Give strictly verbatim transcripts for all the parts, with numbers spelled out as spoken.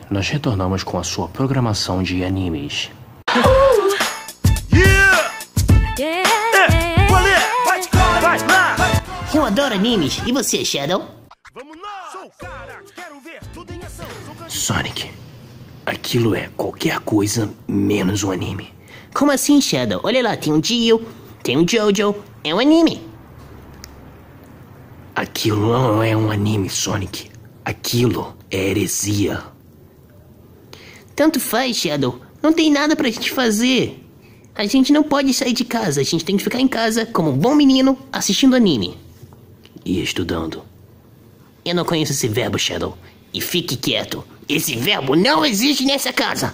nós retornamos com a sua programação de animes. Eu adoro animes. E você, Shadow? Sonic, aquilo é qualquer coisa menos um anime. Como assim, Shadow? Olha lá, tem um Dio, tem um Jojo. É um anime. Aquilo não é um anime, Sonic. Aquilo é heresia. Tanto faz, Shadow. Não tem nada pra gente fazer. A gente não pode sair de casa. A gente tem que ficar em casa como um bom menino assistindo anime. E estudando. Eu não conheço esse verbo, Shadow. E fique quieto. Esse verbo não existe nessa casa.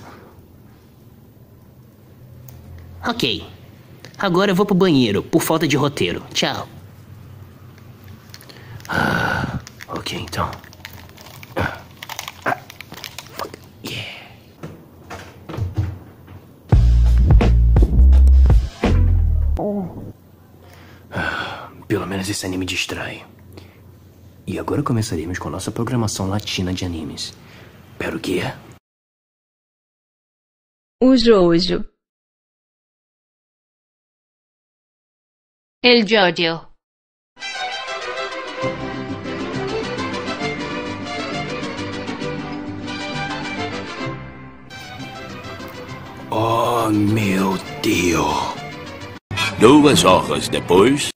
Ok. Agora eu vou pro banheiro, por falta de roteiro. Tchau. Ah, ok, então. Ah, ah, fuck, yeah. Ah, pelo menos esse anime distrai. E agora começaremos com nossa programação latina de animes. Pero o quê? O Jojo. El Jojo. Oh, meu Deus. Duas horas depois...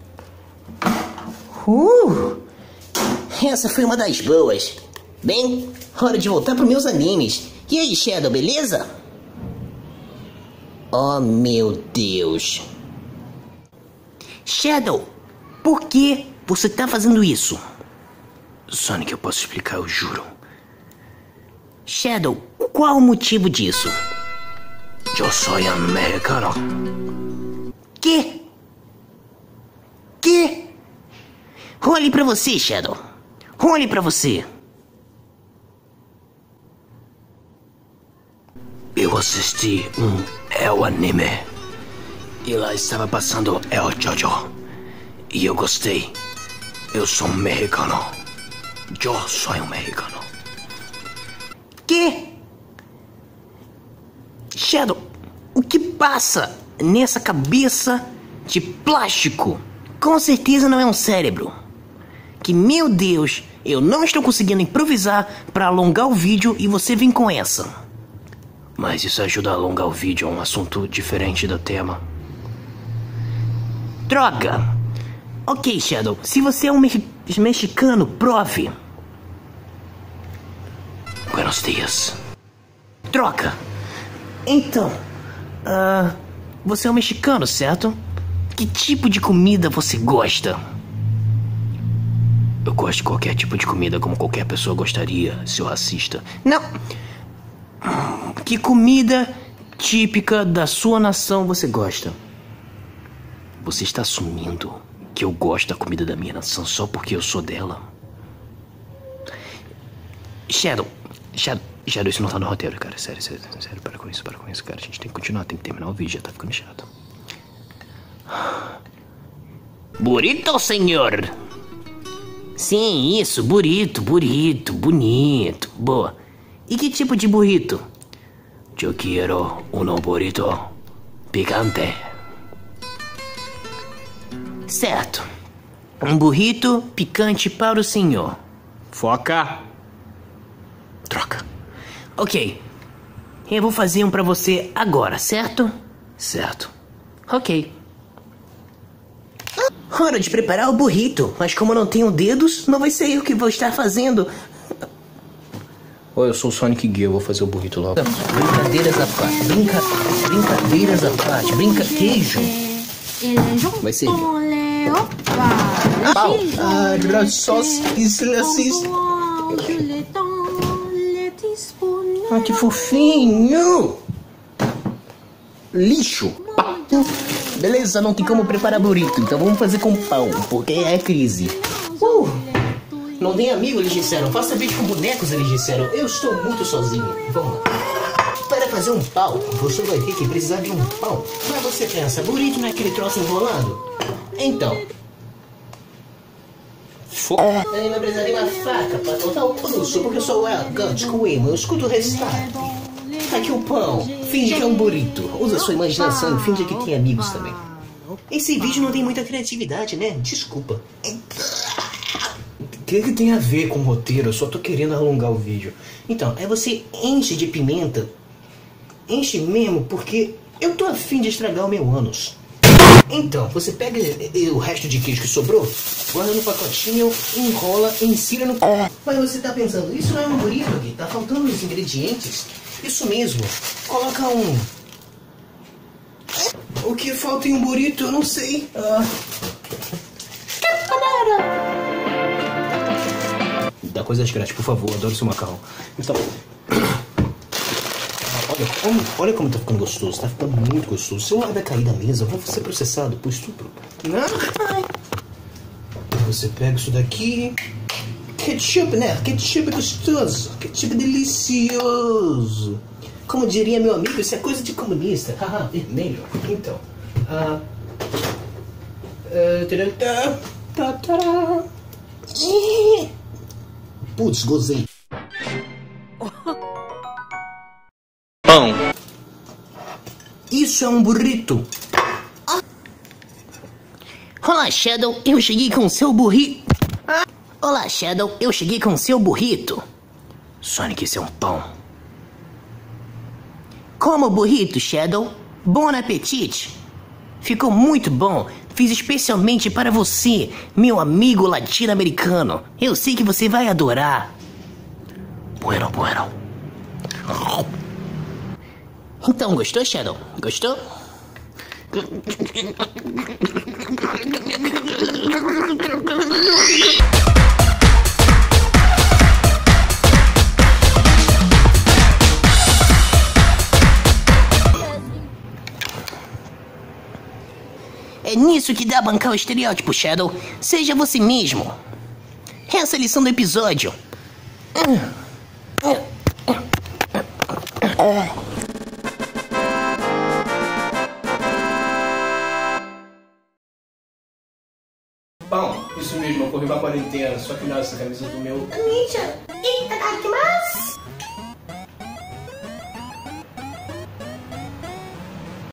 Uh! Essa foi uma das boas. Bem, hora de voltar para meus animes. E aí, Shadow, beleza? Oh, meu Deus. Shadow, por que você tá fazendo isso? Sonic, eu posso explicar, eu juro. Shadow, qual o motivo disso? Eu sou americano. Que? Que? Olhe pra você, Shadow. Olhe pra você. Eu assisti um El Anime. E lá estava passando El Jojo. E eu gostei. Eu sou um mexicano. Eu sou um mexicano. Que? Shadow, o que passa nessa cabeça de plástico? Com certeza não é um cérebro. Que, meu Deus, eu não estou conseguindo improvisar para alongar o vídeo e você vem com essa. Mas isso ajuda a alongar o vídeo a um assunto diferente do tema. Droga! Ok, Shadow, se você é um me mexicano, prove. Buenos dias. Troca! Então, uh, você é um mexicano, certo? Que tipo de comida você gosta? Eu gosto de qualquer tipo de comida, como qualquer pessoa gostaria, seu racista. Não! Que comida típica da sua nação você gosta? Você está assumindo que eu gosto da comida da minha nação só porque eu sou dela? Shadow, Shadow, Shadow, isso não tá no roteiro, cara. Sério, sério, sério, para com isso, para com isso, cara. A gente tem que continuar, tem que terminar o vídeo, já tá ficando chato. Burrito, senhor! Sim, isso, burrito, burrito, bonito, boa. E que tipo de burrito? Eu quero um burrito picante. Certo. Um burrito picante para o senhor. Foca. Troca. Ok. Eu vou fazer um pra você agora, certo? Certo. Ok. Hora de preparar o burrito, mas como eu não tenho dedos, não vai ser eu que vou estar fazendo. Oi, eu sou o Sonic Gear, eu vou fazer o burrito logo. Brincadeiras à parte, brinca... brincadeiras à parte, brinca... queijo. Vai ser... Pau! Ah, só islas... Ah, que fofinho! Lixo! Pá. Beleza, não tem como preparar burrito, então vamos fazer com pão, porque é crise. Uh! Não tem amigo, eles disseram. Faça vídeo com bonecos, eles disseram. Eu estou muito sozinho. Vamos lá. Para fazer um pau, você vai ter que precisar de um pão. Mas você pensa, burrito não é aquele troço enrolado? Então, Foda. Eu não precisaria de uma faca pra cortar o pulso, porque eu sou o gótico emo, eu escuto o restart. Aqui o pão, finge que é um burrito. Usa sua imaginação e finge que tem amigos também. Esse vídeo não tem muita criatividade, né? Desculpa. O que, que tem a ver com o roteiro? Eu só tô querendo alongar o vídeo. Então, é você enche de pimenta. Enche mesmo, porque eu tô afim de estragar o meu ânus. Então, você pega o resto de queijo que sobrou, guarda no pacotinho, enrola, ensina no... Mas você tá pensando, isso não é um burrito aqui, tá faltando os ingredientes? Isso mesmo, coloca um... O que falta em um burrito, eu não sei. Ah... Dá coisas grátis, por favor, adoro seu macarrão. Então... Olha como, olha como tá ficando gostoso, tá ficando muito gostoso. Se eu vai cair da mesa, eu vou ser processado por estupro. Você pega isso daqui. Ketchup, né? Ketchup é gostoso. Ketchup é delicioso. Como diria meu amigo, isso é coisa de comunista. Haha, vermelho. Então. Ah. Putz, gozei. Pão. Isso é um burrito. Ah. Olá, Shadow, eu cheguei com seu burrito. Ah. Olá, Shadow, eu cheguei com seu burrito. Sonic, isso é um pão. Como burrito, Shadow. Bom apetite. Ficou muito bom. Fiz especialmente para você, meu amigo latino-americano. Eu sei que você vai adorar. Bueno, bueno. Então, gostou, Shadow? Gostou? É nisso que dá a bancar o estereótipo, Shadow. Seja você mesmo. Essa é a lição do episódio. Bom, isso mesmo, eu corri uma quarentena, só que não, essa camisa do meu... Ninja, eita, que mais?